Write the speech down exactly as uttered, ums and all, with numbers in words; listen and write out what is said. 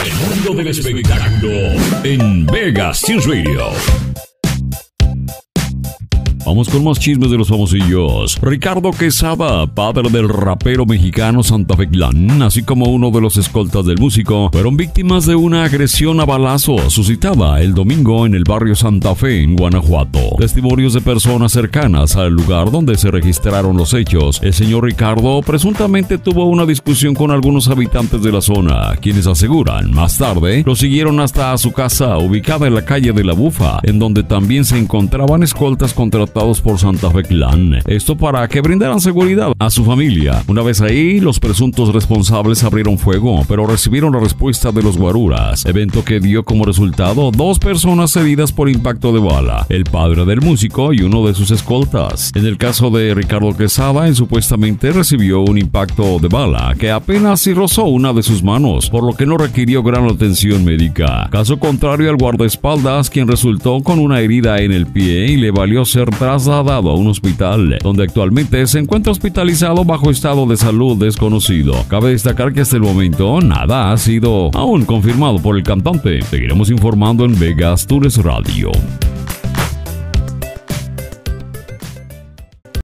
El mundo del espectáculo en Vegas News Radio. Vamos con más chismes de los famosillos. Ricardo Quesada, padre del rapero mexicano Santa Fe Clan, así como uno de los escoltas del músico, fueron víctimas de una agresión a balazos suscitada el domingo en el barrio Santa Fe, en Guanajuato. Testimonios de personas cercanas al lugar donde se registraron los hechos. El señor Ricardo presuntamente tuvo una discusión con algunos habitantes de la zona, quienes aseguran más tarde lo siguieron hasta su casa, ubicada en la calle de la Bufa, en donde también se encontraban escoltas contratados por Santa Fe Clan. Esto para que brindaran seguridad a su familia. Una vez ahí, los presuntos responsables abrieron fuego, pero recibieron la respuesta de los guaruras, evento que dio como resultado dos personas heridas por impacto de bala, el padre del músico y uno de sus escoltas. En el caso de Ricardo Quesada, él supuestamente recibió un impacto de bala que apenas si rozó una de sus manos, por lo que no requirió gran atención médica. Caso contrario al guardaespaldas, quien resultó con una herida en el pie y le valió ser trasladado a un hospital, donde actualmente se encuentra hospitalizado bajo estado de salud desconocido. Cabe destacar que hasta el momento nada ha sido aún confirmado por el cantante. Seguiremos informando en Vegas Tours Radio.